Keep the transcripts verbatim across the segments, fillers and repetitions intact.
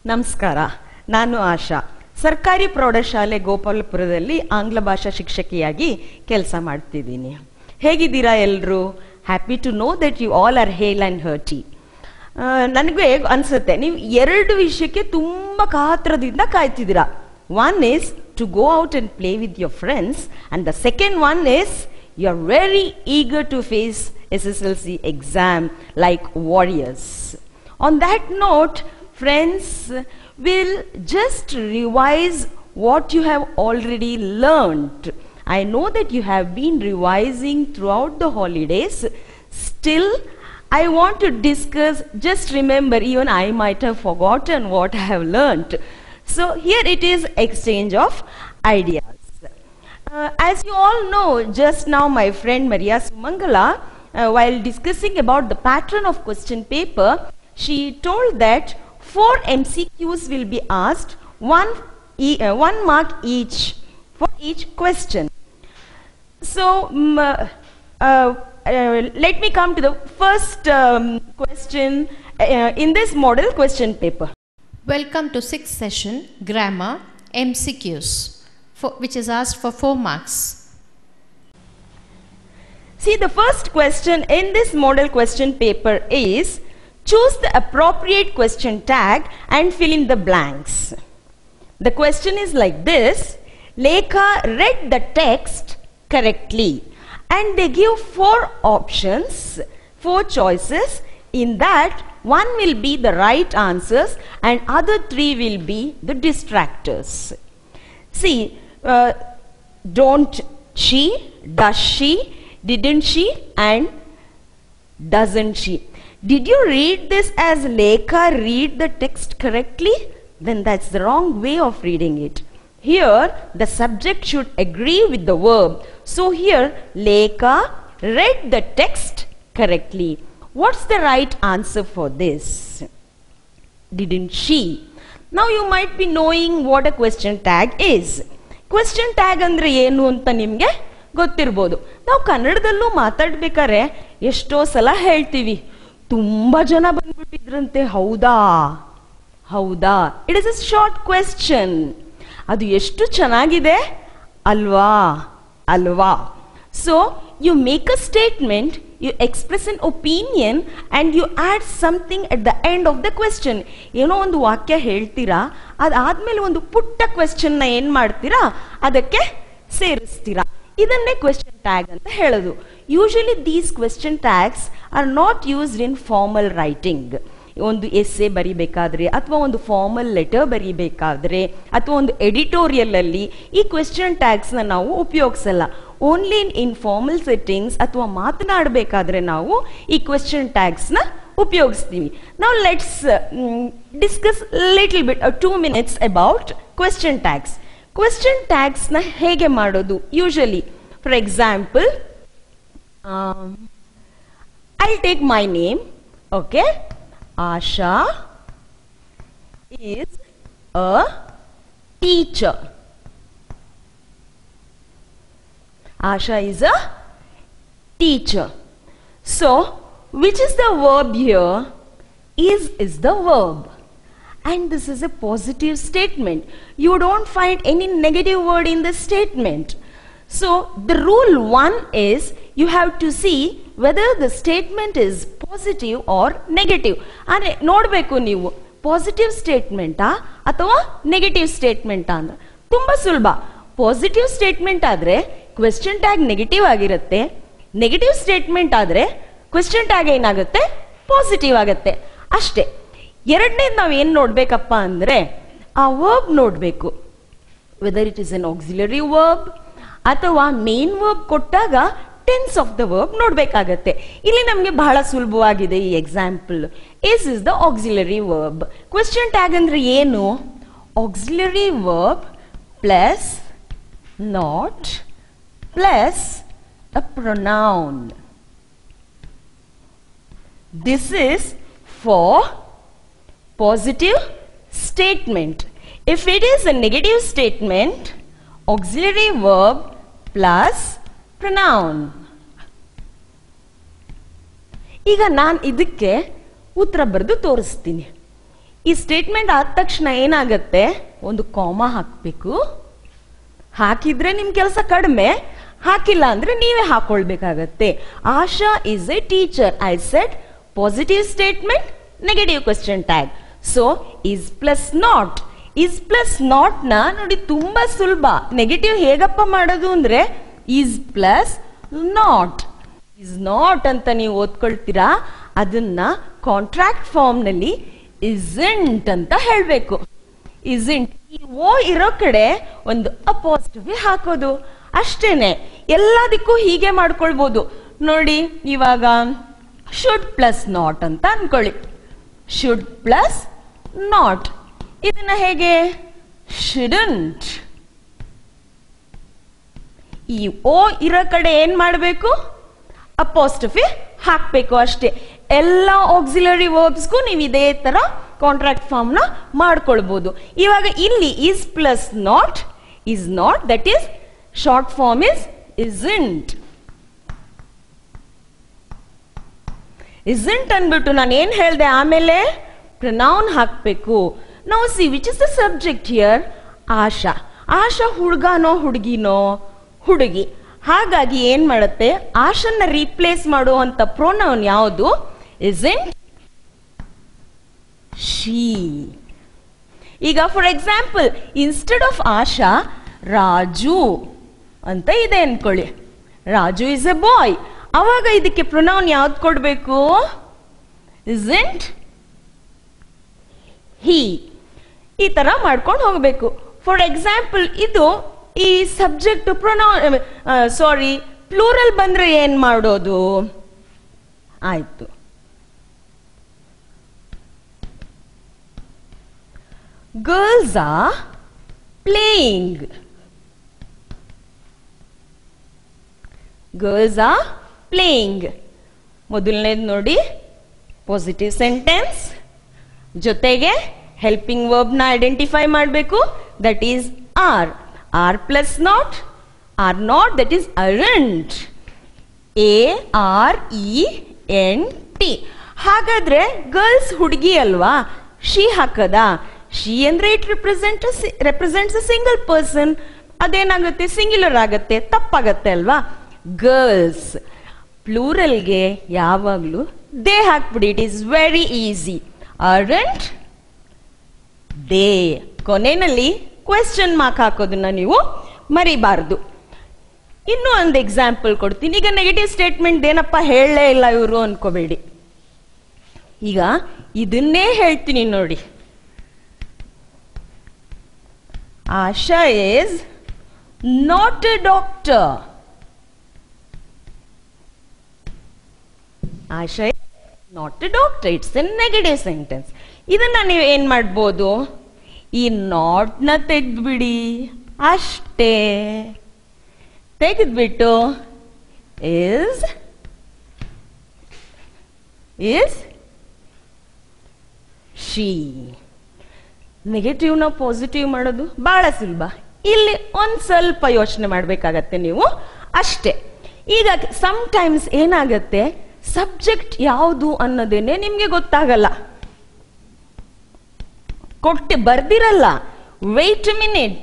ನಮಸ್ಕಾರ, ನಾನು ಆಶಾ. ಸರ್ಕಾರಿ ಪ್ರೌಢಶಾಲೆ ಗೋಪಾಲಪುರದಲ್ಲಿ ಆಂಗ್ಲ ಭಾಷಾ ಶಿಕ್ಷಕಿಯಾಗಿ ಕೆಲಸ ಮಾಡ್ತಿದ್ದೀನಿ. ಹೇಗಿದ್ದೀರಾ ಎಲ್ಲರೂ? Happy to know that you all are hale and hearty. ನನಗೆ ಅನಿಸುತ್ತೆ ನೀವು ಎರಡು ವಿಷಯಕ್ಕೆ ತುಂಬ ಕಾತ್ರದಿಂದ ಕಾಯ್ತಿದ್ದೀರಾ. One is to go out and play with your friends and the second one is you are very eager to face S S L C exam like warriors. On that note, friends, will just revise what you have already learned. I know that you have been revising throughout the holidays. Still, I want to discuss, just remember, even I might have forgotten what I have learned. So here it is, exchange of ideas. Uh, as you all know, just now my friend Maria Sumangala, uh, while discussing about the pattern of question paper, she told that four M C Qs will be asked, one, e uh, one mark each for each question. So, um, uh, uh, uh, let me come to the first um, question uh, in this model question paper. Welcome to sixth session, Grammar, M C Qs, for, which is asked for four marks. See, the first question in this model question paper is, choose the appropriate question tag and fill in the blanks. The question is like this: Lekha read the text correctly, and they give four options, four choices. In that, one will be the right answers and other three will be the distractors. See, uh, don't she, does she, didn't she, and doesn't she. Did you read this as Lekha read the text correctly? Then that's the wrong way of reading it. Here, the subject should agree with the verb. So here, Lekha read the text correctly. What's the right answer for this? Didn't she? Now you might be knowing what a question tag is. Question tag andre ಏನು ಅಂತ ನಿಮಗೆ ಗೊತ್ತಿರಬಹುದು. ನಾವು ಕನ್ನಡದಲ್ಲೂ ಮಾತಾಡಬೇಕಾದ್ರೆ ಎಷ್ಟೋ ಸಲ ಹೇಳ್ತೀವಿ, ತುಂಬಾ ಜನ ಬಂದ್ಬಿಟ್ಟಿದ್ರಂತೆ, ಹೌದಾ ಹೌದಾ. It is a short question. ಅದು ಎಷ್ಟು ಚೆನ್ನಾಗಿದೆ ಅಲ್ವಾ ಅಲ್ವಾ. So you make a statement, you express an opinion and you add something at the end of the question. ಏನೋ ಒಂದು ವಾಕ್ಯ ಹೇಳ್ತೀರಾ, ಅದಾದ್ಮೇಲೆ ಒಂದು ಪುಟ್ಟ ಕ್ವೆಶ್ಚನ್ನ ಏನ್ ಮಾಡ್ತೀರಾ, ಅದಕ್ಕೆ ಸೇರಿಸ್ತೀರಾ. ಇದನ್ನೇ ಕ್ವೆಶ್ಚನ್ ಟ್ಯಾಗ್ ಅಂತ ಹೇಳೋದು. Usually these question tags are not used in formal writing. ಒಂದು ಎಸ್ಸೆ ಬರಿಬೇಕಾದ್ರೆ ಅಥವಾ ಒಂದು ಫಾರ್ಮಲ್ ಲೆಟರ್ ಬರಿಬೇಕಾದ್ರೆ ಅಥವಾ ಒಂದು ಎಡಿಟೋರಿಯಲ್ ಅಲ್ಲಿ ಈ ಕ್ವೆಶ್ಚನ್ ಟ್ಯಾಗ್ಸ್ನ ನಾವು ಉಪಯೋಗಿಸಲ್ಲ. ಓನ್ಲಿ ಇನ್ ಇನ್ಫಾರ್ಮಲ್ ಸೆಟ್ಟಿಂಗ್ಸ್ ಅಥವಾ ಮಾತನಾಡಬೇಕಾದ್ರೆ ನಾವು ಈ ಕ್ವೆಶ್ಚನ್ ಟ್ಯಾಗ್ಸ್ನ ಉಪಯೋಗಿಸ್ತೀವಿ. ನಾವು let's discuss little bit two minutes about question tags. Question ಟ್ಯಾಗ್ಸ್ನ ಹೇಗೆ ಮಾಡೋದು usually? For example, um, I'll take my name. Okay, Asha is a teacher. Asha is a teacher. So, which is the verb here? Is is the verb. And this is a positive statement. You don't find any negative word in this statement. So the rule one is you have to see whether the statement is positive or negative. Ane nodbeku neevu positive statement a athawa negative statement a anta. Tumba sulba. Positive statement adre question tag negative agirutte. Negative statement adre question tag ಏನಾಗುತ್ತೆ, positive ಆಗುತ್ತೆ. ಅಷ್ಟೇ. ಎರಡನೇದು ನಾವು ಏನು ನೋಡ್ಬೇಕಪ್ಪ ಅಂದ್ರೆ ಆ verb ನೋಡ್ಬೇಕು. Whether it is an auxiliary verb ಅಥವಾ ಮೇನ್ ವರ್ಬ್ ಕೊಟ್ಟಾಗ ಟೆನ್ಸ್ ಆಫ್ ದ ವರ್ಬ್ ನೋಡ್ಬೇಕಾಗತ್ತೆ. ಇಲ್ಲಿ ನಮಗೆ ಬಹಳ ಸುಲಭವಾಗಿದೆ ಈ example. Is is the auxiliary verb. Question tag ಅಂದ್ರೆ ಏನು? Auxiliary verb plus not plus a pronoun. This is for positive statement. If it is a negative statement, auxiliary verb plus pronoun. ಈಗ ನಾನು ಇದಕ್ಕೆ ಉತ್ತರ ಬರೆದು ತೋರಿಸ್ತೀನಿ. ಈ ಸ್ಟೇಟ್ಮೆಂಟ್ ಆದ ತಕ್ಷಣ ಏನಾಗತ್ತೆ, ಒಂದು ಕಾಮಾ ಹಾಕಬೇಕು. ಹಾಕಿದ್ರೆ ನಿಮ್ ಕೆಲಸ ಕಡಿಮೆ, ಹಾಕಿಲ್ಲ ಅಂದ್ರೆ ನೀವೇ ಹಾಕೊಳ್ಬೇಕಾಗತ್ತೆ. Asha is a teacher. I said positive statement, negative question tag. So is plus not. Is plus not ನ ನೋಡಿ ತುಂಬಾ ಸುಲಭ. ನೆಗೆಟಿವ್ ಹೇಗಪ್ಪ ಮಾಡೋದು ಅಂದ್ರೆ is plus not. Is not ಅಂತ ನೀವು ಓದ್ಕೊಳ್ತೀರಾ, ಅದನ್ನ ಕಾಂಟ್ರಾಕ್ಟ್ ಫಾರ್ಮ್ ನಲ್ಲಿ ಇಸೆಂಟ್ ಅಂತ ಹೇಳ್ಬೇಕು. ಇಸೆಂಟ್ ಈ ಓ ಇರೋ ಕಡೆ ಒಂದು ಅಪಾಸ್ಟ್ರಫಿ ಹಾಕೋದು ಅಷ್ಟೇನೆ. ಎಲ್ಲದಕ್ಕೂ ಹೀಗೆ ಮಾಡ್ಕೊಳ್ಬಹುದು ನೋಡಿ. ಇವಾಗ ಶುಡ್ ಪ್ಲಸ್ ನಾಟ್ ಅಂತ ಅನ್ಕೊಳ್ಳಿ. ಶುಡ್ ಪ್ಲಸ್ ನಾಟ್, ಇದನ್ನ ಹೇಗೆ ಶುಡಂಟ್. ಈ ಓ ಇರೋ ಕಡೆ ಏನ್ ಮಾಡಬೇಕು, ಅಪಾಸ್ಟ್ರಫಿ ಹಾಕ್ಬೇಕು ಅಷ್ಟೇ. ಎಲ್ಲ ಆಕ್ಸಿಲರಿ ವರ್ಬ್ಸ್ಗೂ ನೀವು ಇದೇ ತರ ಕಾಂಟ್ರಾಕ್ಟ್ ಫಾರ್ಮ್ ನ ಮಾಡ್ಕೊಳ್ಬಹುದು. ಇವಾಗ ಇಲ್ಲಿ is plus not, is not, that is short form is isn't. Isn't ಅನ್ಬಿಟ್ಟು ನಾನು ಏನ್ ಹೇಳ್ದೆ, ಆಮೇಲೆ ಪ್ರನೌನ್ ಹಾಕ್ಬೇಕು. ನಾವು see which is the subject here, Asha. Asha ಹುಡುಗನೋ ಹುಡುಗಿನೋ, ಹುಡುಗಿ. ಹಾಗಾಗಿ ಏನ್ ಮಾಡುತ್ತೆ, ಆಶನ್ನ ರೀಪ್ಲೇಸ್ ಮಾಡುವಂತ ಪ್ರೊನೌನ್ ಯಾವುದು, ಇಸೆಂಟ್ ಶಿ. ಈಗ for example instead of Asha Raju ಅಂತ ಇದೆ ಅನ್ಕೊಳ್ಳಿ. Raju is a boy. ಅವಾಗ ಇದಕ್ಕೆ ಪ್ರೊನೌನ್ ಯಾವ್ದು ಕೊಡ್ಬೇಕು, ಇಸೆಂಟ್ ಹಿ. ಈ ತರ ಮಾಡ್ಕೊಂಡು ಹೋಗ್ಬೇಕು. ಫಾರ್ ಎಕ್ಸಾಂಪಲ್ ಇದು ಈ ಸಬ್ಜೆಕ್ಟ್ ಪ್ರೊನೌನ್ ಸಾರಿ ಪ್ಲೂರಲ್ ಬಂದ್ರೆ ಏನ್ ಮಾಡೋದು, ಆಯ್ತು. Girls are playing. Girls are playing ಮೊದಲನೇದು ನೋಡಿ, ಪಾಸಿಟಿವ್ ಸೆಂಟೆನ್ಸ್ ಜೊತೆಗೆ ಹೆಲ್ಪಿಂಗ್ ವರ್ಬ್ ನ ಐಡೆಂಟಿಫೈ ಮಾಡಬೇಕು, that is are. Are plus not, are not, that is aren't. A R E N T. ಹಾಗಾದ್ರೆ ಗರ್ಲ್ಸ್ ಹುಡುಗಿ ಅಲ್ವಾ, ಶಿ ಹಾಕದ. ಶಿ ಅಂದ್ರೆ it represent represents a single person. ಅದೇನಾಗುತ್ತೆ, ಸಿಂಗ್ಯುಲರ್ ಆಗತ್ತೆ, ತಪ್ಪಾಗತ್ತೆ ಅಲ್ವಾ. ಗರ್ಲ್ಸ್ ಪ್ಲೂರಲ್ಗೆ ಯಾವಾಗ್ಲೂ ದೇ ಹಾಕ್ಬಿಡಿ, it is very easy. Aren't they. ಕೊನೆಯಲ್ಲಿ ಕ್ವೆಶ್ಚನ್ ಮಾರ್ಕ್ ಹಾಕೋದನ್ನ ನೀವು ಮರಿಬಾರ್ದು. ಇನ್ನೂ ಒಂದು ಎಕ್ಸಾಂಪಲ್ ಕೊಡ್ತೀನಿ. ಈಗ ನೆಗೆಟಿವ್ ಸ್ಟೇಟ್ಮೆಂಟ್ ಏನಪ್ಪ ಹೇಳಲೇ ಇಲ್ಲ ಇವರು ಅನ್ಕೋಬೇಡಿ. ಈಗ ಇದನ್ನೇ ಹೇಳ್ತೀನಿ ನೋಡಿ. Asha is not a doctor. Asha is not a doctor, it's a negative sentence. ಇದನ್ನ ನೀವು ಏನ್ ಮಾಡ್ಬೋದು, ಈ ನಾಟ್ ನ ತೆಗೆದ್ಬಿಡಿ ಅಷ್ಟೇ. ತೆಗೆದ್ಬಿಟ್ಟು ಇಸ್ ಇಸ್ ಶಿ. ನೆಗೆಟಿವ್ ನ ಪಾಸಿಟಿವ್ ಮಾಡೋದು ಬಹಳ ಸುಲಭ. ಇಲ್ಲಿ ಒಂದ್ ಸ್ವಲ್ಪ ಯೋಚನೆ ಮಾಡ್ಬೇಕಾಗತ್ತೆ ನೀವು ಅಷ್ಟೇ. ಈಗ ಸಮ್ ಟೈಮ್ಸ್ ಏನಾಗತ್ತೆ, ಸಬ್ಜೆಕ್ಟ್ ಯಾವುದು ಅನ್ನೋದೇನೆ ನಿಮ್ಗೆ ಗೊತ್ತಾಗಲ್ಲ, ಕೊಟ್ಟು ಬರ್ದಿರಲ್ಲ. Wait minute,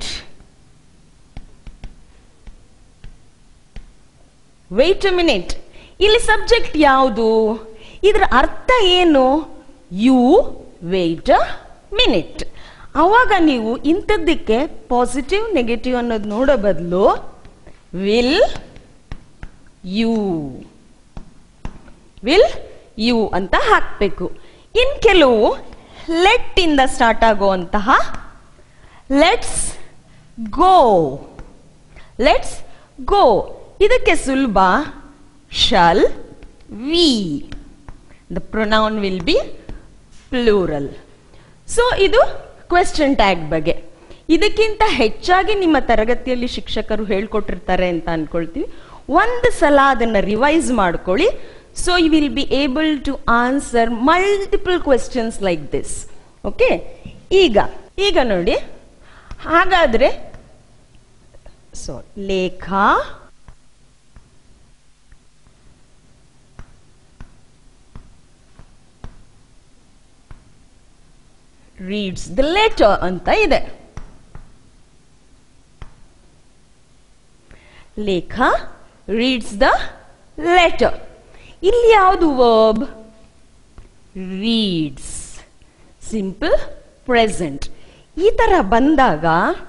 wait minute. ಇಲ್ಲಿ ಸಬ್ಜೆಕ್ಟ್ ಯಾವುದು, ಇದರ ಅರ್ಥ ಏನು, ಯು ವೇಟ್ ಮಿನಿಟ್. ಅವಾಗ ನೀವು ಇಂಥದ್ದಕ್ಕೆ ಪಾಸಿಟಿವ್ ನೆಗೆಟಿವ್ ಅನ್ನೋದು ನೋಡೋ ಬದಲು ವಿಲ್ ಯು ವಿಲ್ ಯು ಅಂತ ಹಾಕ್ಬೇಕು. ಇನ್ ಕೆಲವು ಲೆಟ್ ಇಂದ ಸ್ಟಾರ್ಟ್ ಆಗುವಂತಹ ಲೆಟ್ಸ್ ಗೋ, ಲೆಟ್ಸ್ ಗೋ. ಇದಕ್ಕೆ ಸುಲಭ shall we. The pronoun will be plural. So ಇದು ಕ್ವೆಶ್ಚನ್ ಟ್ಯಾಗ್ ಬಗ್ಗೆ. ಇದಕ್ಕಿಂತ ಹೆಚ್ಚಾಗಿ ನಿಮ್ಮ ತರಗತಿಯಲ್ಲಿ ಶಿಕ್ಷಕರು ಹೇಳ್ಕೊಟ್ಟಿರ್ತಾರೆ ಅಂತ ಅನ್ಕೊಳ್ತೀವಿ. ಒಂದು ಸಲ ಅದನ್ನ ರಿವೈಸ್ ಮಾಡ್ಕೊಳ್ಳಿ. So you will be able to answer multiple questions like this. Okay, ಈಗ ಈಗ ನೋಡಿ, ಹಾಗಾದ್ರೆ so Lekha reads the letter ಅಂತ ಇದೆ. ಲೇಖ reads the letter. ಇಲ್ಲಿ ಯಾವುದು verb? reads. Simple present. ಈ ತರ ಬಂದಾಗ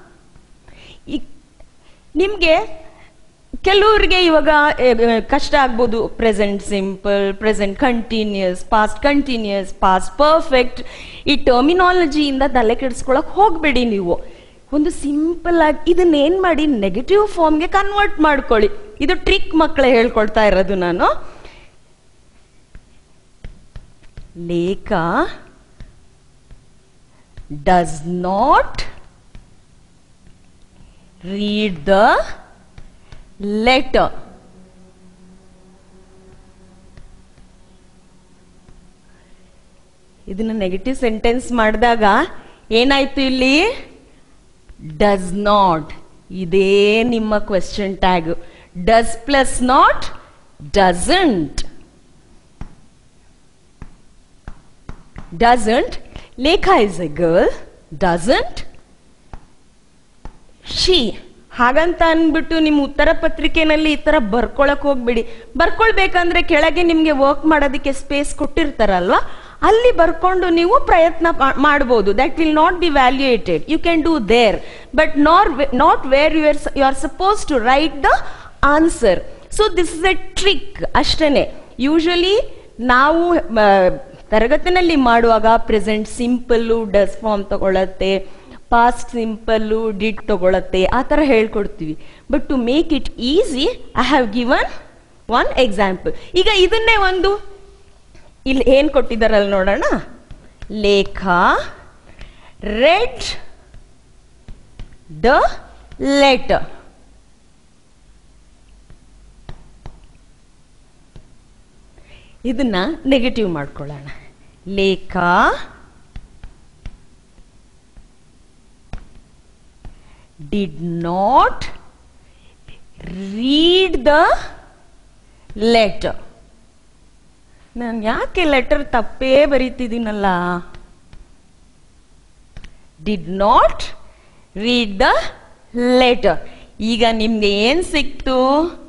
ನಿಮಗೆ ಕೆಲವರಿಗೆ ಇವಾಗ ಕಷ್ಟ ಆಗ್ಬೋದು. Present simple, present continuous, past continuous, past perfect, ಈ ಟರ್ಮಿನಾಲಜಿಯಿಂದ ತಲೆ ಕೆಡಿಸ್ಕೊಳಕ್ ಹೋಗ್ಬೇಡಿ. ನೀವು ಒಂದು ಸಿಂಪಲ್ ಆಗಿ ಇದನ್ನೇನ್ ಮಾಡಿ ನೆಗೆಟಿವ್ ಫಾರ್ಮ್ಗೆ ಕನ್ವರ್ಟ್ ಮಾಡ್ಕೊಳ್ಳಿ. ಇದು ಟ್ರಿಕ್ ಮಕ್ಕಳೇ ಹೇಳ್ಕೊಳ್ತಾ ಇರೋದು ನಾನು. Lekha does not read the letter. ಇದನ್ನ ನೆಗೆಟಿವ್ ಸೆಂಟೆನ್ಸ್ ಮಾಡಿದಾಗ ಏನಾಯ್ತು ಇಲ್ಲಿ? Does not. ಇದೇ ನಿಮ್ಮ question tag. Does plus not doesn't. Doesn't. Lekha is a girl. Doesn't she. ಹಾಗಂತ ಅನ್ಬಿಟ್ಟು ನಿಮ್ಮ ಉತ್ತರ ಪತ್ರಿಕೆನಲ್ಲಿ ಈ ತರ ಬರ್ಕೊಳಕ್ ಹೋಗ್ಬಿಡಿ. ಬರ್ಕೊಳ್ಬೇಕಂದ್ರೆ ಕೆಳಗೆ ನಿಮ್ಗೆ ವರ್ಕ್ ಮಾಡೋದಕ್ಕೆ ಸ್ಪೇಸ್ ಕೊಟ್ಟಿರ್ತಾರಲ್ವಾ, ಅಲ್ಲಿ ಬರ್ಕೊಂಡು ನೀವು ಪ್ರಯತ್ನ ಮಾಡಬಹುದು. That will not be valuated. You can do there, but not not where you are you are suppose to write the answer. So this is a trick ಅಷ್ಟೇನೆ. ಯೂಶಲಿ ನಾವು ತರಗತಿನಲ್ಲಿ ಮಾಡುವಾಗ ಪ್ರೆಸೆಂಟ್ ಸಿಂಪಲ್ಲು ಡಸ್ ಫಾರ್ಮ್ ತಗೊಳತ್ತೆ, past simple did ತಗೊಳತ್ತೆ, ಆ ಥರ ಹೇಳ್ಕೊಡ್ತೀವಿ. But to make it easy I have given one example. ಈಗ ಇದನ್ನೇ ಒಂದು ಇಲ್ಲಿ ಏನ್ ಕೊಟ್ಟಿದ್ದಾರಲ್ಲ ನೋಡೋಣ. Lekha read the letter. ಇದನ್ನ ನೆಗೆಟಿವ್ ಮಾಡ್ಕೊಳ್ಳೋಣ. Lekha did not read the letter. ನಾನು ಯಾಕೆ ಲೆಟರ್ ತಪ್ಪೇ ಬರೀತಿದ್ದೀನಲ್ಲ? did not read the letter. ಈಗ ನಿಮ್ಗೆ ಏನ್ ಸಿಕ್ತು?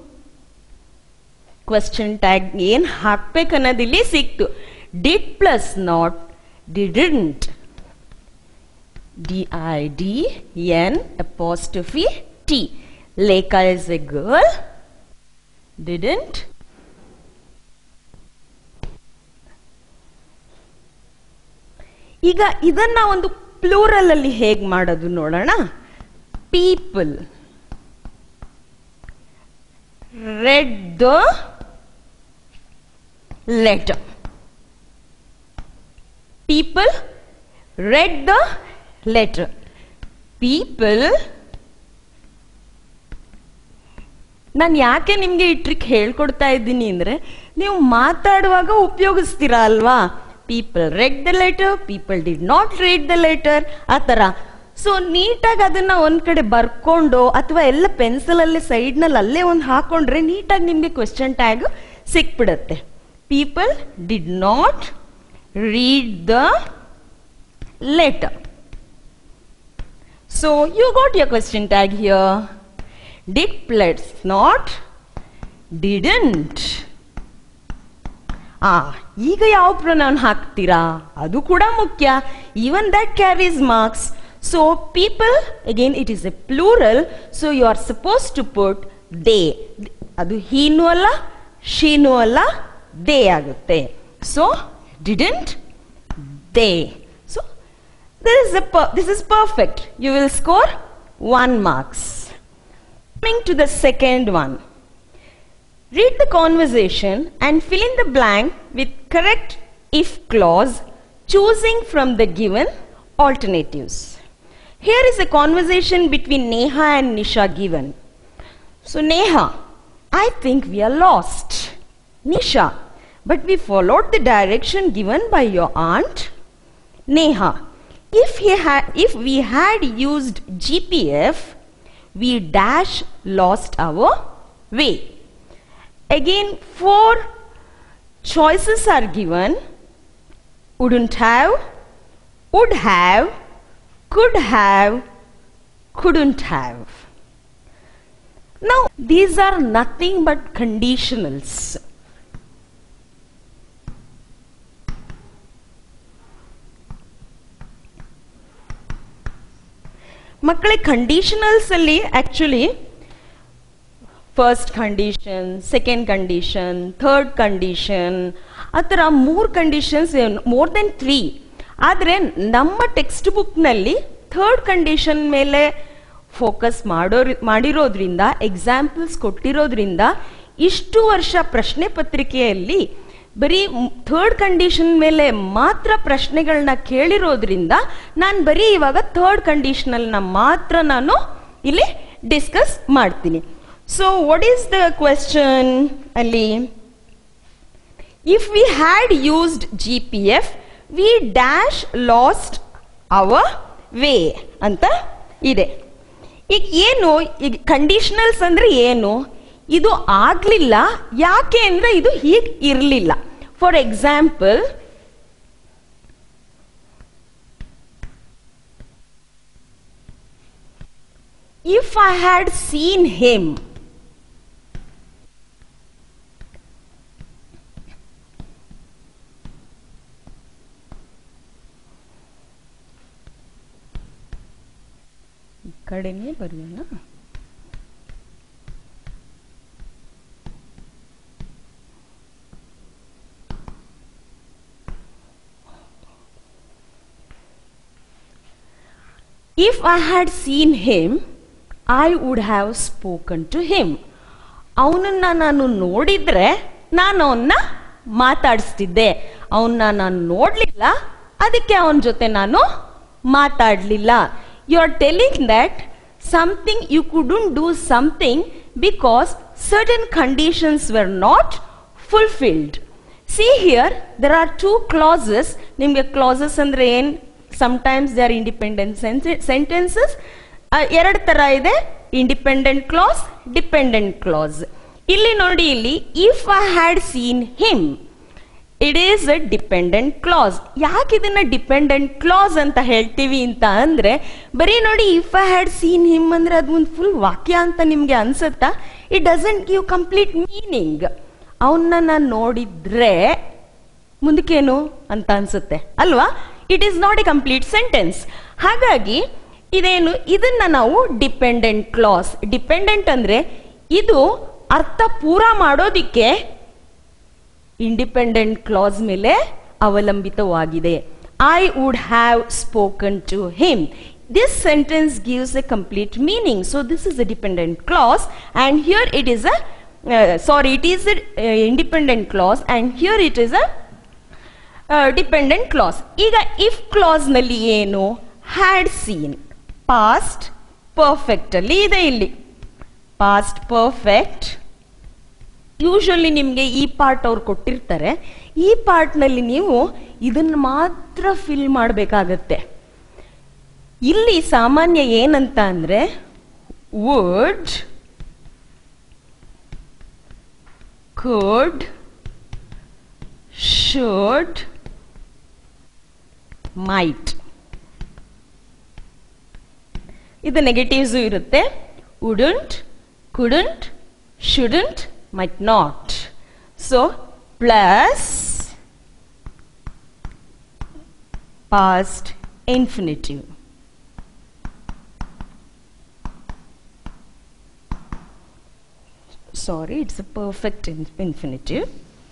ಕ್ವೆಶ್ಚನ್ ಟ್ಯಾಗ್ ಏನ್ ಹಾಕ್ಬೇಕನ್ನೋದಿಲ್ಲಿ ಸಿಕ್ತು. Did plus not didn't. D I D N apostrophe T. Lekha is a girl. Didn't. ಈಗ ಇದನ್ನ ಒಂದು ಪ್ಲೂರಲ್ ಅಲ್ಲಿ ಹೇಗೆ ಮಾಡೋದು ನೋಡೋಣ. People read the letter. People read the letter. People. ನಾನು ಯಾಕೆ ನಿಮ್ಗೆ ಈ ಟ್ರಿಕ್ ಹೇಳ್ಕೊಡ್ತಾ ಇದ್ದೀನಿ ಅಂದ್ರೆ ನೀವು ಮಾತಾಡುವಾಗ ಉಪಯೋಗಿಸ್ತೀರಾ ಅಲ್ವಾ. People read the letter, people did not read the letter, ಆ ತರ. ಸೊ ನೀಟಾಗಿ ಅದನ್ನ ಒಂದ್ ಕಡೆ ಬರ್ಕೊಂಡು ಅಥವಾ ಎಲ್ಲ ಪೆನ್ಸಿಲ್ ಅಲ್ಲೇ ಸೈಡ್ ನಲ್ಲಿ ಅಲ್ಲೇ ಒಂದು ಹಾಕೊಂಡ್ರೆ ನೀಟಾಗಿ ನಿಮ್ಗೆ ಕ್ವೆಶ್ಚನ್ ಟ್ಯಾಗ್ ಸಿಕ್ಬಿಡತ್ತೆ. People did not read the letter. So you got your question tag here. Did plus not didn't. ಆ ಈಗ ಯಾವ ಪ್ರೊನೌನ್ ಹಾಕ್ತೀರಾ ಅದು ಕೂಡ ಮುಖ್ಯ. Even that carries marks. So people, again it is a plural, so you are supposed to put they. Adu heenu alla, sheenu alla, they agutte. So didn't, they. So this is a per this is perfect. You will score one marks. Coming to the second one. Read the conversation and fill in the blank with correct if clause, choosing from the given alternatives. Here is a conversation between Neha and Nisha given. So Neha, I think we are lost. Nisha, but we followed the direction given by your aunt. Neha, if he had, if we had used G P F, we dash lost our way. Again, four choices are given. Wouldn't have, would have, could have, couldn't have. Now these are nothing but conditionals. ಮಕ್ಕಳೇ conditionals ಅಲ್ಲಿ actually first condition, second condition, third condition, ಆ ಥರ ಮೂರು conditions, more than three. ಆದರೆ ನಮ್ಮ text ಬುಕ್ನಲ್ಲಿ third condition ಮೇಲೆ focus ಮಾಡೋ ಮಾಡಿರೋದ್ರಿಂದ, ಎಕ್ಸಾಂಪಲ್ಸ್ ಕೊಟ್ಟಿರೋದ್ರಿಂದ, ಇಷ್ಟು ವರ್ಷ ಪ್ರಶ್ನೆ ಪತ್ರಿಕೆಯಲ್ಲಿ ಬರೀ ಥರ್ಡ್ ಕಂಡೀಷನ್ ಮೇಲೆ ಮಾತ್ರ ಪ್ರಶ್ನೆಗಳನ್ನ ಕೇಳಿರೋದ್ರಿಂದ ನಾನು ಬರೀ ಇವಾಗ ಥರ್ಡ್ ಕಂಡೀಷನಲ್ನ ಮಾತ್ರ ನಾನು ಇಲ್ಲಿ ಡಿಸ್ಕಸ್ ಮಾಡ್ತೀನಿ. So what is the question ಅಲ್ಲಿ? If we had used G P S we dash lost our way ಅಂತ ಇದೆ. ಈಗ ಏನು ಈಗ ಕಂಡೀಷನಲ್ಸ್ ಅಂದ್ರೆ ಏನು? ಇದು ಆಗ್ಲಿಲ್ಲ ಯಾಕೆ ಅಂದ್ರೆ ಇದು ಹೀಗೆ ಇರಲಿಲ್ಲ. For example, if I had seen him, ಈ ಕಡೆನೇ ಬರೆಯೋಣ. If I had seen him, I would have spoken to him. ಅವನನ್ನ ನಾನು ನೋಡಿದ್ರೆ ನಾನು ಅವನ್ನ ಮಾತಾಡಿಸ್ತಿದ್ದೆ. ಅವನ್ನ ನಾನು ನೋಡ್ಲಿಲ್ಲ, ಅದಕ್ಕೆ ಅವನ ಜೊತೆ ನಾನು ಮಾತಾಡ್ಲಿಲ್ಲ. You are telling that something you couldn't do something because certain conditions were not fulfilled. See here there are two clauses. ನಿಮ್ಗೆ ಕ್ಲಾಸಸ್ ಅಂದ್ರೆ ಏನ್? Sometimes they are independent sentences. ಎರಡು ತರ ಇದೆ, ಇಂಡಿಪೆಂಡೆಂಟ್ ಕ್ಲಾಸ್, ಡಿಪೆಂಡೆಂಟ್ ಕ್ಲಾಸ್. ಇಲ್ಲಿ ನೋಡಿ, ಇಲ್ಲಿ if I had seen him, it is a dependent clause. ಯಾಕೆ ಇದನ್ನ ಡಿಪೆಂಡೆಂಟ್ ಕ್ಲಾಸ್ ಅಂತ ಹೇಳ್ತೀವಿ ಅಂತ ಅಂದ್ರೆ, ಬರೀ ನೋಡಿ if I had seen him ಅಂದ್ರೆ ಅದು ಒಂದು ಫುಲ್ ವಾಕ್ಯ ಅಂತ ನಿಮ್ಗೆ ಅನ್ಸುತ್ತಾ? It doesn't give complete meaning. ಅವನ್ನ ನಾನು ನೋಡಿದ್ರೆ ಮುಂದಕ್ಕೇನು ಅಂತ ಅನ್ಸುತ್ತೆ ಅಲ್ವಾ? It is not a complete sentence. ಹಾಗಾಗಿ ಇದೇನು, ಇದನ್ನ ನಾವು ಡಿಪೆಂಡೆಂಟ್ ಕ್ಲಾಸ್. ಡಿಪೆಂಡೆಂಟ್ ಅಂದ್ರೆ ಇದು ಅರ್ಥ ಪೂರ ಮಾಡೋದಿಕ್ಕೆ ಇಂಡಿಪೆಂಡೆಂಟ್ ಕ್ಲಾಸ್ ಮೇಲೆ ಅವಲಂಬಿತವಾಗಿದೆ. I would have spoken to him. This sentence gives a complete meaning. So this is a dependent clause and here it is a sorry it is a independent clause and here it is a dependent clause. ಈಗ if clause ನಲ್ಲಿ ಏನು? Had seen, past perfect ಅಲ್ಲಿ ಇದೆ. ಇಲ್ಲಿ past perfect. Usually ನಿಮ್ಗೆ ಈ part ಅವ್ರು ಕೊಟ್ಟಿರ್ತಾರೆ. ಈ ಪಾರ್ಟ್ ನಲ್ಲಿ ನೀವು ಇದನ್ನ ಮಾತ್ರ ಫಿಲ್ ಮಾಡಬೇಕಾಗತ್ತೆ. ಇಲ್ಲಿ ಸಾಮಾನ್ಯ ಏನಂತ ಅಂದ್ರೆ ವುಡ್, ಕುಡ್, should, might. ಇದು ನೆಗೆಟಿವ್ಸ್ ಇರುತ್ತೆ. wouldn't, couldn't, shouldn't, might not. So plus past infinitive. Sorry, it's a perfect infinitive.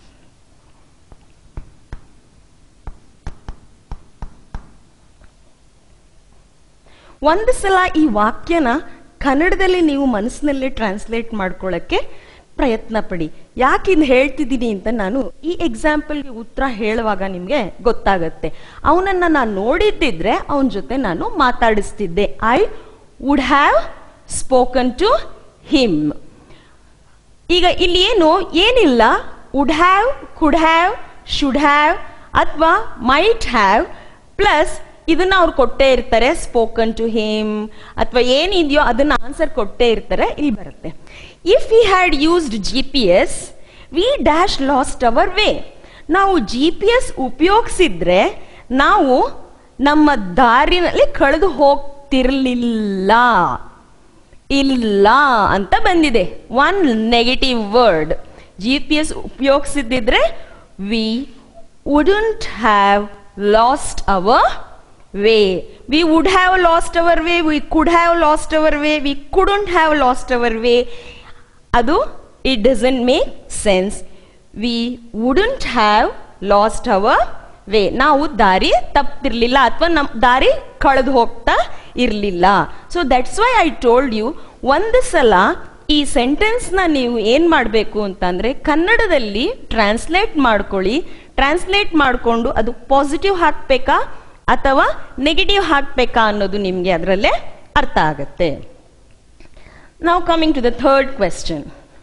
ಒಂದು ಸಲ ಈ ವಾಕ್ಯನ ಕನ್ನಡದಲ್ಲಿ ನೀವು ಮನಸ್ಸಿನಲ್ಲಿ ಟ್ರಾನ್ಸ್ಲೇಟ್ ಮಾಡ್ಕೊಳ್ಳಕ್ಕೆ ಪ್ರಯತ್ನ ಪಡಿ. ಯಾಕೆ ಇದು ಹೇಳ್ತಿದ್ದೀನಿ ಅಂತ ನಾನು ಈ ಎಕ್ಸಾಂಪಲ್ಗೆ ಉತ್ತರ ಹೇಳುವಾಗ ನಿಮಗೆ ಗೊತ್ತಾಗತ್ತೆ. ಅವನನ್ನ ನಾನು ನೋಡಿದ್ದಿದ್ರೆ ಅವನ ಜೊತೆ ನಾನು ಮಾತಾಡಿಸ್ತಿದ್ದೆ. I would have spoken to him. ಈಗ ಇಲ್ಲಿ ಏನು ಏನಿಲ್ಲ, would have, could have, should have ಅಥವಾ ಮೈಟ್ ಹ್ಯಾವ್ ಪ್ಲಸ್ ಇದನ್ನ ಅವ್ರು ಕೊಟ್ಟೇ ಇರ್ತಾರೆ, ಸ್ಪೋಕನ್ ಟು ಹಿಮ್ ಅಥವಾ ಏನಿದೆಯೋ ಅದನ್ನ ಆನ್ಸರ್ ಕೊಟ್ಟೇ ಇರ್ತಾರೆ. ಇಲ್ಲಿ ಬರುತ್ತೆ, if we had used G P S we dash lost our way. ನಾವು ಜಿ ಪಿ ಎಸ್ ಉಪಯೋಗಿಸಿದ್ರೆ ನಾವು ನಮ್ಮ ದಾರಿನಲ್ಲಿ ಕಳೆದು ಹೋಗ್ತಿರ್ಲಿಲ್ಲ, ಇಲ್ಲ ಅಂತ ಬಂದಿದೆ. One negative word. G P S ಉಪಯೋಗಿಸಿದ್ರೆ we wouldn't have lost our way. We would have lost our way, we could have lost our way, we couldn't have lost our way. ಅದು it doesn't make sense. We wouldn't have lost our way. ನಾವು ದಾರಿ ತಪ್ಪಿರ್ಲಿಲ್ಲ ಅಥವಾ ನಮ್ಮ ದಾರಿ ಕಳೆದು ಹೋಗ್ತಾ ಇರಲಿಲ್ಲ. So that's why I told you, ಒಂದು ಸಲ ಈ ಸೆಂಟೆನ್ಸ್ನ ನೀವು ಏನು ಮಾಡಬೇಕು ಅಂತಂದರೆ ಕನ್ನಡದಲ್ಲಿ ಟ್ರಾನ್ಸ್ಲೇಟ್ ಮಾಡ್ಕೊಳ್ಳಿ. ಟ್ರಾನ್ಸ್ಲೇಟ್ ಮಾಡಿಕೊಂಡು ಅದು ಪಾಸಿಟಿವ್ ಹಾಕಬೇಕಾ ಅಥವಾ ನೆಗೆಟಿವ್ ಹಾಕಬೇಕಾ ಅನ್ನೋದು ನಿಮಗೆ ಅದರಲ್ಲೇ ಅರ್ಥ ಆಗುತ್ತೆ. ನಾವು coming to the third question.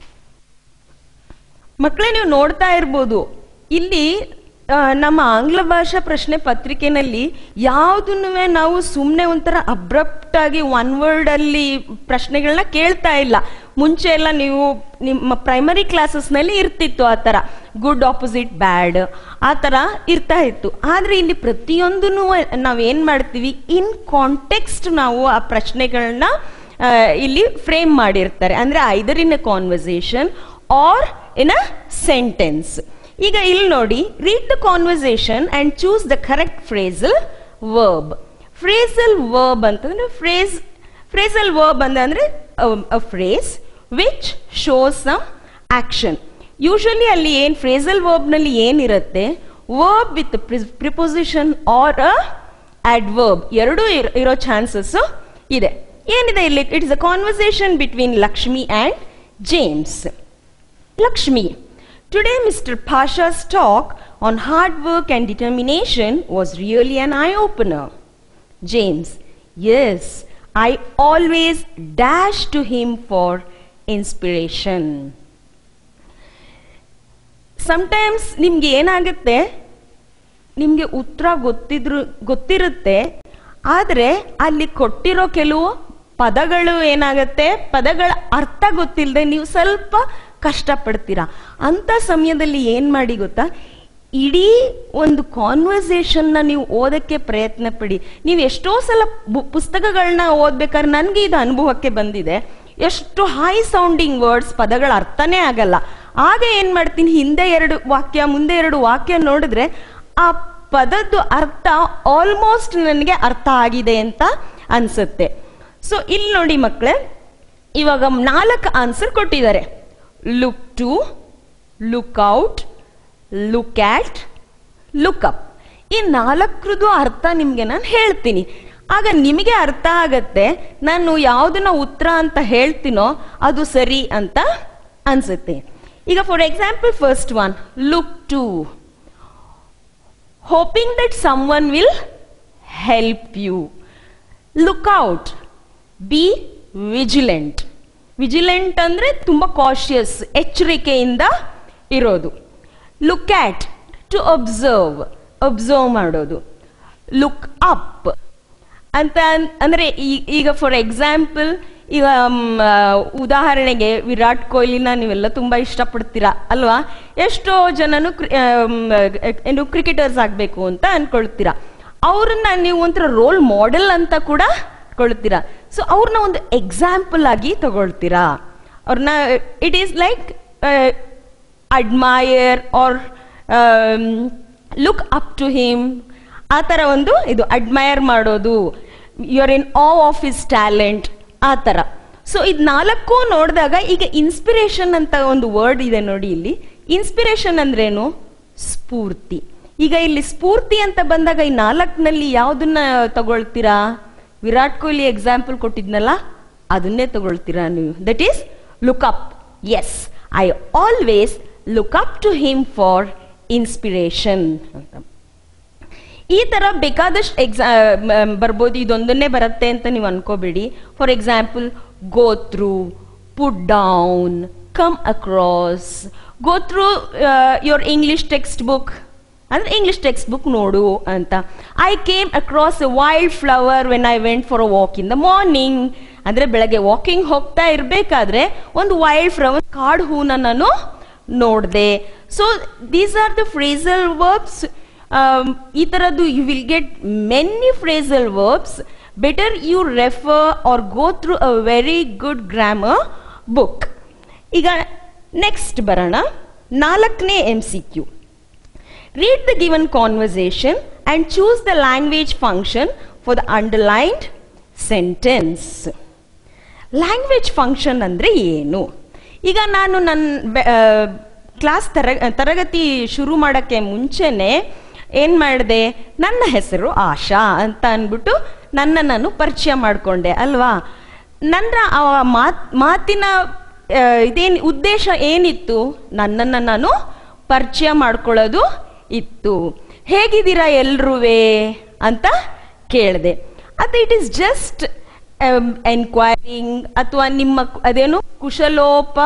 ಮಕ್ಕಳೇ, ನೀವು ನೋಡ್ತಾ ಇರ್ಬೋದು ಇಲ್ಲಿ ನಮ್ಮ ಆಂಗ್ಲ ಭಾಷಾ ಪ್ರಶ್ನೆ ಪತ್ರಿಕೆನಲ್ಲಿ ಯಾವುದನ್ನು ನಾವು ಸುಮ್ಮನೆ ಒಂಥರ ಅಬ್ರಪ್ಟ್ ಆಗಿ ಒನ್ ವರ್ಡ್ ಅಲ್ಲಿ ಪ್ರಶ್ನೆಗಳನ್ನ ಕೇಳ್ತಾ ಇಲ್ಲ. ಮುಂಚೆ ಎಲ್ಲ ನೀವು ನಿಮ್ಮ ಪ್ರೈಮರಿ ಕ್ಲಾಸಸ್ನಲ್ಲಿ ಇರ್ತಿತ್ತು ಆ ಥರ ಗುಡ್ ಆಪೋಸಿಟ್ ಬ್ಯಾಡ್ ಆ ಥರ ಇರ್ತಾ ಇತ್ತು. ಆದರೆ ಇಲ್ಲಿ ಪ್ರತಿಯೊಂದನ್ನು ನಾವೇನು ಮಾಡ್ತೀವಿ, ಇನ್ ಕಾಂಟೆಕ್ಸ್ಟ್ ನಾವು ಆ ಪ್ರಶ್ನೆಗಳನ್ನ ಇಲ್ಲಿ ಫ್ರೇಮ್ ಮಾಡಿರ್ತಾರೆ. ಅಂದರೆ either in a conversation or in a sentence. ಈಗ ಇಲ್ಲಿ ನೋಡಿ, read the conversation and choose the correct phrasal verb. Phrasal verb ಅಂತಂದ್ರೆ ಫ್ರೇಸ್ ಫ್ರೇಸಲ್ ವರ್ಬ್ ಅಂದ್ರೆ a phrase which shows some action. Usually ಅಲ್ಲಿ ಏನ್ ಫ್ರೇಸಲ್ ವರ್ಬ್ ನಲ್ಲಿ ಏನಿರುತ್ತೆ, verb with preposition or a adverb ಎರಡೂ ಇರೋ ಚಾನ್ಸಸ್ ಇದೆ. ಏನಿದೆ ಇಲ್ಲಿ? It is a conversation between Lakshmi and James. Lakshmi, today Mister Pasha's talk on hard work and determination was really an eye-opener. James, yes, I always dash to him for inspiration. Sometimes ನಿಮ್ಗೆ ಏನಾಗುತ್ತೆ, ನಿಮ್ಗೆ ಉತ್ತರ ಗೊತ್ತಿದ್ರು ಗೊತ್ತಿರುತ್ತೆ, ಆದರೆ ಅಲ್ಲಿ ಕೊಟ್ಟಿರೋ ಕೆಲವು ಪದಗಳು ಏನಾಗುತ್ತೆ, ಪದಗಳ ಅರ್ಥ ಗೊತ್ತಿಲ್ಲದೆ ನೀವು ಸ್ವಲ್ಪ ಕಷ್ಟಪಡ್ತೀರಾ. ಅಂತ ಸಮಯದಲ್ಲಿ ಏನು ಮಾಡಿ ಗೊತ್ತಾ, ಇಡೀ ಒಂದು ಕಾನ್ವರ್ಸೇಷನ್ನ ನೀವು ಓದಕ್ಕೆ ಪ್ರಯತ್ನ ಪಡಿ. ನೀವು ಎಷ್ಟೋ ಸಲ ಪುಸ್ತಕಗಳನ್ನ ಓದ್ಬೇಕಾದ್ರೆ ನನಗೆ ಇದು ಅನುಭವಕ್ಕೆ ಬಂದಿದೆ, ಎಷ್ಟು ಹೈ ಸೌಂಡಿಂಗ್ ವರ್ಡ್ಸ್ ಪದಗಳ ಅರ್ಥನೇ ಆಗಲ್ಲ. ಆಗ ಏನು ಮಾಡ್ತೀನಿ, ಹಿಂದೆ ಎರಡು ವಾಕ್ಯ ಮುಂದೆ ಎರಡು ವಾಕ್ಯ ನೋಡಿದ್ರೆ ಆ ಪದದ್ದು ಅರ್ಥ ಆಲ್ಮೋಸ್ಟ್ ನನಗೆ ಅರ್ಥ ಆಗಿದೆ ಅಂತ ಅನ್ಸುತ್ತೆ. ಸೊ ಇಲ್ಲಿ ನೋಡಿ ಮಕ್ಕಳೇ, ಇವಾಗ ನಾಲ್ಕು ಆನ್ಸರ್ ಕೊಟ್ಟಿದ್ದಾರೆ. Look to, look out, look at, look up. ಈ ನಾಲ್ಕರದ್ದು ಅರ್ಥ ನಿಮಗೆ ನಾನು ಹೇಳ್ತೀನಿ. ಆಗ ನಿಮಗೆ ಅರ್ಥ ಆಗತ್ತೆ ನಾನು ಯಾವುದನ್ನ ಉತ್ತರ ಅಂತ ಹೇಳ್ತೀನೋ ಅದು ಸರಿ ಅಂತ ಅನ್ಸುತ್ತೆ. ಈಗ for example first one, look to, hoping that someone will help you. Look out, be vigilant. Vigilant ಅಂದ್ರೆ ತುಂಬಾ ಕಾಶಿಯಸ್, ಎಚ್ಚರಿಕೆಯಿಂದ ಇರೋದು. Look at, to observe, observe ಮಾಡೋದು. ಲುಕ್ ಅಪ್ ಅಂತ ಅಂದ್ರೆ ಈಗ ಫಾರ್ ಎಕ್ಸಾಂಪಲ್, ಈಗ ಉದಾಹರಣೆಗೆ ವಿರಾಟ್ ಕೊಹ್ಲಿನ ನೀವೆಲ್ಲ ತುಂಬಾ ಇಷ್ಟಪಡ್ತೀರಾ ಅಲ್ವಾ? ಎಷ್ಟೋ ಜನನು ಏನು ಕ್ರಿಕೆಟರ್ಸ್ ಆಗಬೇಕು ಅಂತ ಅನ್ಕೊಳ್ತೀರಾ. ಅವ್ರನ್ನ ನೀವು ಒಂಥರ ರೋಲ್ ಮಾಡೆಲ್ ಅಂತ ಕೂಡ ಕೊಳ್ತೀರಾ. ಸೊ ಅವ್ರನ್ನ ಒಂದು ಎಕ್ಸಾಂಪಲ್ ಆಗಿ ತಗೊಳ್ತೀರಾ. ಅವ್ರನ್ನ it is like admire or look up to him, ಆ ಥರ ಒಂದು ಇದು ಅಡ್ಮೈರ್ ಮಾಡೋದು, ಯು ಆರ್ ಇನ್ ಆ ಆಫ್ ಹಿಸ್ ಟ್ಯಾಲೆಂಟ್, ಆ ಥರ. ಸೊ ಇದು ನಾಲ್ಕು ನೋಡಿದಾಗ ಈಗ ಇನ್ಸ್ಪಿರೇಷನ್ ಅಂತ ಒಂದು ವರ್ಡ್ ಇದೆ ನೋಡಿ. ಇಲ್ಲಿ ಇನ್ಸ್ಪಿರೇಷನ್ ಅಂದ್ರೇನು? ಸ್ಫೂರ್ತಿ. ಈಗ ಇಲ್ಲಿ ಸ್ಫೂರ್ತಿ ಅಂತ ಬಂದಾಗ ಈ ನಾಲ್ಕನಲ್ಲಿ ಯಾವುದನ್ನ ತಗೊಳ್ತೀರಾ? ವಿರಾಟ್ ಕೊಹ್ಲಿ ಎಕ್ಸಾಂಪಲ್ ಕೊಟ್ಟಿದ್ನಲ್ಲ ಅದನ್ನೇ ತಗೊಳ್ತೀರಾ ನೀವು. That is look up. Yes, I always look up to him for inspiration ಅಂತ. ಈ ತರ ಬೇಕಾದಷ್ಟು ಎಕ್ಸಾ ಬರ್ಬೋದು. ಇದೊಂದನ್ನೇ ಬರುತ್ತೆ ಅಂತ ನೀವು ಅನ್ಕೋಬೇಡಿ. For example, go through, put down, come across. Go through your English text book ಅಂದ್ರೆ ಇಂಗ್ಲಿಷ್ ಟೆಕ್ಸ್ಟ್ ಬುಕ್ ನೋಡು ಅಂತ. I came across a wild flower when I went for a walk in the morning. ಅಂದ್ರೆ ಬೆಳಗ್ಗೆ walking ಹೋಗ್ತಾ ಇರಬೇಕಾದ್ರೆ ಒಂದು wild flower, ಕಾಡು ಹೂನ ನಾನು ನೋಡಿದೆ. So these are the phrasal verbs ಈ ಥರದ್ದು you will get many phrasal verbs. Better you refer or go through a very good grammar book. ಈಗ ನೆಕ್ಸ್ಟ್ ಬರೋಣ, ನಾಲ್ಕನೇ M C Q. Read the given conversation and choose the language function for the underlined sentence. Language function ಅಂದರೆ ಏನು? ಈಗ ನಾನು ನನ್ನ class ತರ ತರಗತಿ ಶುರು ಮಾಡೋಕ್ಕೆ ಮುಂಚೆನೆ ಏನು ಮಾಡಿದೆ, ನನ್ನ ಹೆಸರು ಆಶಾ ಅಂತ ಅಂದ್ಬಿಟ್ಟು ನನ್ನ ನಾನು ಪರಿಚಯ ಮಾಡಿಕೊಂಡೆ ಅಲ್ವಾ. ನನ್ನ ಆ ಮಾತ್ ಮಾತಿನ ಇದೇನು ಉದ್ದೇಶ ಏನಿತ್ತು, ನನ್ನನ್ನು ನಾನು ಪರಿಚಯ ಮಾಡ್ಕೊಳ್ಳೋದು ಇತ್ತು. ಹೇಗಿದ್ದೀರಾ ಎಲ್ರೂ ಅಂತ ಕೇಳಿದೆ. ಅದು ಇಟ್ ಈಸ್ ಜಸ್ಟ್ ಎನ್ಕ್ವೈರಿಂಗ್ ಅಥವಾ ನಿಮ್ಮ ಅದೇನು ಕುಶಲೋಪ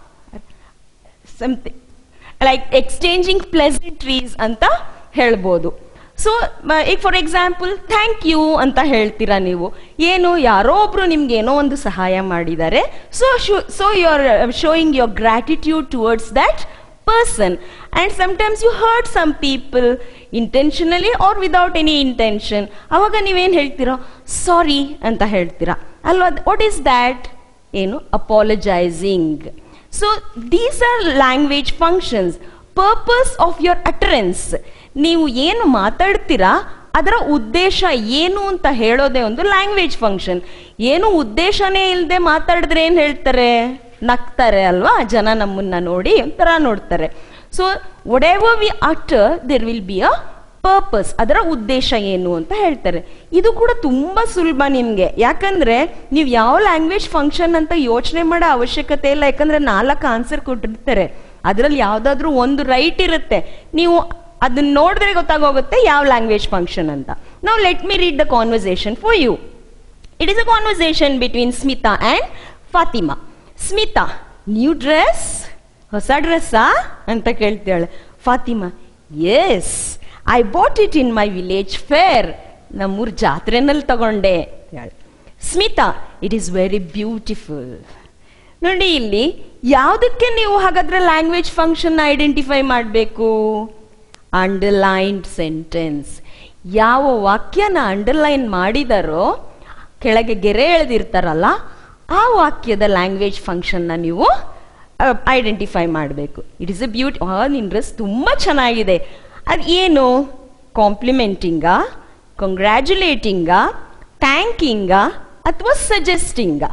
ಸಮಥಿಂಗ್ ಲೈಕ್ ಎಕ್ಸ್ಚೇಂಜಿಂಗ್ ಪ್ಲೆಸೆಂಟ್ರೀಸ್ ಅಂತ ಹೇಳ್ಬೋದು. ಸೊ ಈಗ ಫಾರ್ ಎಕ್ಸಾಂಪಲ್ ಥ್ಯಾಂಕ್ ಯು ಅಂತ ಹೇಳ್ತೀರಾ ನೀವು, ಏನು ಯಾರೋ ಒಬ್ರು ನಿಮ್ಗೆ ಏನೋ ಒಂದು ಸಹಾಯ ಮಾಡಿದ್ದಾರೆ. So so you are showing your gratitude towards that person, and sometimes you hurt some people intentionally or without any intention. ಅವಾಗ ನೀವೇನು ಹೇಳ್ತೀರಾ, ಸಾರಿ ಅಂತ ಹೇಳ್ತೀರಾ ಅಲ್ವಾ. What is that? ಏನು apologising. So these are language functions. Purpose of your utterance, ನೀವು ಏನು ಮಾತಾಡ್ತೀರಾ ಅದರ ಉದ್ದೇಶ ಏನು ಅಂತ ಹೇಳೋದೇ ಒಂದು ಲ್ಯಾಂಗ್ವೇಜ್ ಫಂಕ್ಷನ್. ಏನು ಉದ್ದೇಶನೇ ಇಲ್ಲದೆ ಮಾತಾಡಿದ್ರೆ ಏನು ಹೇಳ್ತಾರೆ, ನಗ್ತಾರೆ ಅಲ್ವಾ, ಜನ ನಮ್ಮನ್ನ ನೋಡಿ ಒಂಥರ ನೋಡ್ತಾರೆ. So whatever we utter there will be a purpose, ಅದರ ಉದ್ದೇಶ ಏನು ಅಂತ ಹೇಳ್ತಾರೆ. ಇದು ಕೂಡ ತುಂಬಾ ಸುಲಭ ನಿಮ್ಗೆ, ಯಾಕಂದ್ರೆ ನೀವು ಯಾವ ಲ್ಯಾಂಗ್ವೇಜ್ ಫಂಕ್ಷನ್ ಅಂತ ಯೋಚನೆ ಮಾಡೋ ಅವಶ್ಯಕತೆ ಇಲ್ಲ. ಯಾಕಂದ್ರೆ ನಾಲ್ಕು ಆನ್ಸರ್ ಕೊಟ್ಟಿರ್ತಾರೆ, ಅದರಲ್ಲಿ ಯಾವ್ದಾದ್ರು ಒಂದು ರೈಟ್ ಇರುತ್ತೆ. ನೀವು ಅದನ್ನ ನೋಡಿದ್ರೆ ಗೊತ್ತಾಗೋಗುತ್ತೆ ಯಾವ ಲ್ಯಾಂಗ್ವೇಜ್ ಫಂಕ್ಷನ್ ಅಂತ. Now let me read the conversation for you. It is a conversation between Smita and Fatima. Smita, new dress, ಹೊಸ ಡ್ರೆಸ್ಸಾ ಅಂತ ಕೇಳ್ತಾಳೆ. Fatima, yes, I bought it in my village fair, ನಮ್ಮೂರ್ ಜಾತ್ರೆನಲ್ಲಿ ತಗೊಂಡೆ. Smita, it is very beautiful. ನೋಡಿ ಇಲ್ಲಿ ಯಾವುದಕ್ಕೆ ನೀವು ಹಾಗಾದ್ರೆ ಲ್ಯಾಂಗ್ವೇಜ್ ಫಂಕ್ಷನ್ ಐಡೆಂಟಿಫೈ ಮಾಡಬೇಕು? Underlined sentence. ಯಾವ ವಾಕ್ಯನ ಅಂಡರ್ಲೈನ್ ಮಾಡಿದಾರೋ, ಕೆಳಗೆ ಗೆರೆ ಎಳೆದಿರ್ತಾರಲ್ಲ, ಆ ವಾಕ್ಯದ ಲ್ಯಾಂಗ್ವೇಜ್ ಫಂಕ್ಷನ್ನ ನೀವು ಐಡೆಂಟಿಫೈ ಮಾಡಬೇಕು. It is a beauty. ನಿನ್ನ ಡ್ರೆಸ್ ತುಂಬ ಚೆನ್ನಾಗಿದೆ. ಅದು ಏನು? ಕಾಂಪ್ಲಿಮೆಂಟಿಂಗಾ, ಕಂಗ್ರ್ಯಾಚುಲೇಟಿಂಗಾ, ಥ್ಯಾಂಕಿಂಗಾ ಅಥವಾ ಸಜೆಸ್ಟಿಂಗಾ?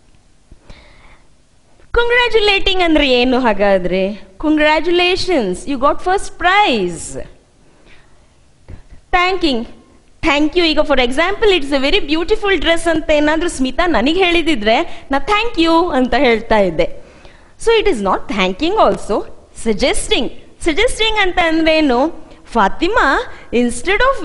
ಕಂಗ್ರ್ಯಾಚುಲೇಟಿಂಗ್ ಅಂದ್ರೆ ಏನು ಹಾಗಾದ್ರೆ? Congratulations, you got first prize. Thanking, thank you. ಈಗ for example it's a very beautiful dress ಅಂತ ಏನಾದರೂ ಸ್ಮಿತಾ ನನಗೆ ಹೇಳಿದಿದ್ರೆ ನಾ ಥ್ಯಾಂಕ್ ಯು ಅಂತ ಹೇಳ್ತಾ ಇದ್ದೆ. So it is not thanking also. Suggesting, suggesting ಅಂತ ಅಂದ್ರೆ ಏನು? Fatima, instead of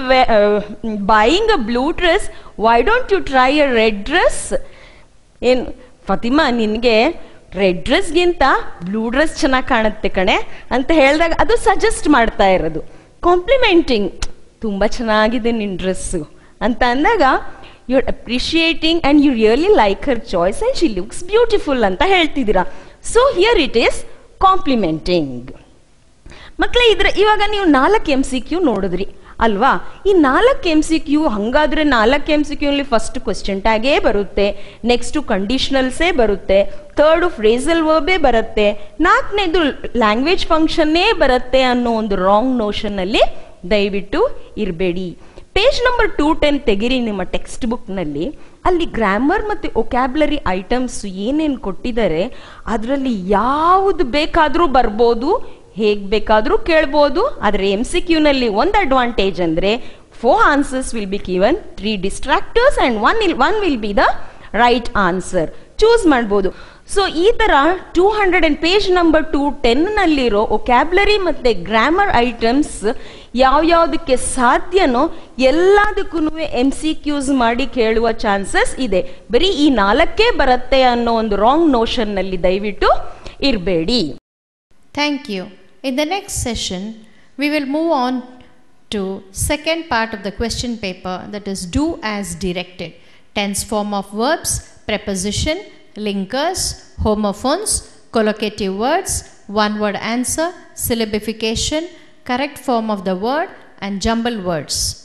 buying a blue dress, why don't you try a red dress? ಏನು ಫಾತಿಮಾ, ನಿನಗೆ ರೆಡ್ ಡ್ರೆಸ್ಗಿಂತ ಬ್ಲೂ ಡ್ರೆಸ್ ಚೆನ್ನಾಗಿ ಕಾಣುತ್ತೆ ಕಣೆ ಅಂತ ಹೇಳಿದಾಗ ಅದು ಸಜೆಸ್ಟ್ ಮಾಡ್ತಾ ಇರೋದು. ಕಾಂಪ್ಲಿಮೆಂಟಿಂಗ್, ತುಂಬ ಚೆನ್ನಾಗಿದೆ ನಿನ್ನ ಡ್ರೆಸ್ಸು ಅಂತ ಅಂದಾಗ you are appreciating and you really like her choice and she looks beautiful ಅಂತ ಹೇಳ್ತಿದ್ದೀರಾ. So here it is complimenting. ಮಕ್ಕಳೇ, ಇದ್ರ ಇವಾಗ ನೀವು ನಾಲ್ಕು ಎಮ್ ಸಿ ಕ್ಯೂ ನೋಡಿದ್ರಿ ಅಲ್ವಾ? ಈ ನಾಲ್ಕು ಎಮ್ ಸಿ ಕ್ಯೂ ಹಂಗಾದ್ರೆ ನಾಲ್ಕು ಎಮ್ ಸಿ ಕ್ಯೂ ಅಲ್ಲಿ ಫಸ್ಟ್ ಕ್ವೆಶ್ಚನ್ ಟ್ಯಾಗೇ ಬರುತ್ತೆ, ನೆಕ್ಸ್ಟ್ ಕಂಡೀಷನಲ್ಸೇ ಬರುತ್ತೆ, ಥರ್ಡ್ ಫ್ರೇಸಲ್ ವರ್ಬೇ ಬರುತ್ತೆ, ನಾಲ್ಕನೇದು ಲ್ಯಾಂಗ್ವೇಜ್ ಫಂಕ್ಷನ್ನೇ ಬರುತ್ತೆ ಅನ್ನೋ ಒಂದು ರಾಂಗ್ ನೋಷನ್ ಅಲ್ಲಿ ದಯವಿಟ್ಟು ಇರಬೇಡಿ. ಪೇಜ್ ನಂಬರ್ ಟೂ ಟೆನ್ ತೆಗಿರಿ ನಿಮ್ಮ ಟೆಕ್ಸ್ಟ್ ಬುಕ್ನಲ್ಲಿ. ಅಲ್ಲಿ ಗ್ರಾಮರ್ ಮತ್ತು ಒಕ್ಯಾಬ್ಲರಿ ಐಟಮ್ಸ್ ಏನೇನು ಕೊಟ್ಟಿದ್ದಾರೆ ಅದರಲ್ಲಿ ಯಾವುದು ಬೇಕಾದರೂ ಬರ್ಬೋದು, ಹೇಗೆ ಬೇಕಾದರೂ ಕೇಳ್ಬೋದು. ಆದರೆ ಎಮ್ ಸಿ ಕ್ಯೂನಲ್ಲಿ ಒಂದು ಅಡ್ವಾಂಟೇಜ್ ಅಂದರೆ four answers will be given, three distractors and one ill one will be the right answer. Choose ಮಾಡ್ಬೋದು. ಸೊ ಈ ಥರ two hundred and page number two ಟೆನ್ನಲ್ಲಿರೋ ಒಕ್ಯಾಬ್ಲರಿ ಮತ್ತು ಗ್ರಾಮರ್ ಐಟಮ್ಸ್ ಯಾವ್ಯಾವುದಕ್ಕೆ ಸಾಧ್ಯನೋ ಎಲ್ಲದಕ್ಕೂ ಎಮ್ ಸಿ ಕ್ಯೂಸ್ ಮಾಡಿ ಕೇಳುವ ಚಾನ್ಸಸ್ ಇದೆ. ಬರೀ ಈ ನಾಲ್ಕೇ ಬರುತ್ತೆ ಅನ್ನೋ ಒಂದು ರಾಂಗ್ ನೋಷನ್ನಲ್ಲಿ ದಯವಿಟ್ಟು ಇರಬೇಡಿ. Thank you. In the next session, we will move on to second part of the question paper, that is do as directed. Tense form of verbs, preposition, linkers, homophones, collocative words, one word answer, syllabification, correct form of the word and jumble words.